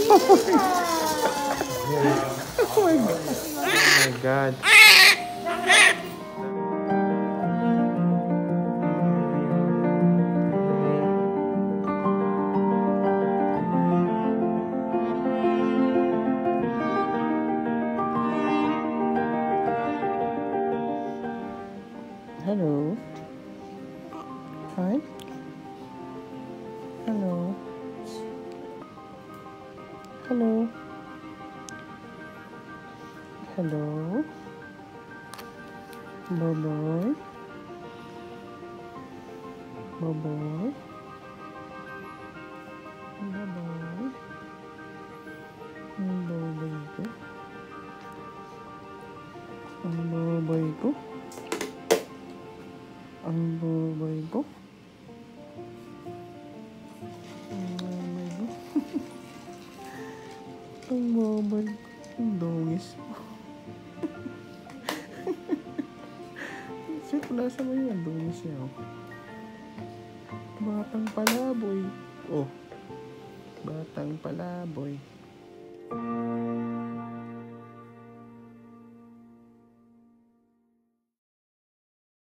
Oh my God. Oh my God. Hello. Hi. Hello. Hello. Hello. Boboy. Boboy. Boboy. Ang boboy ko. Ang boboy ko. Ang boboy ko. Ang boboy ko. Ang dungis mo. Sir, nasa mo yun? Ang dungis niya. Batang palaboy. Oh. Batang palaboy.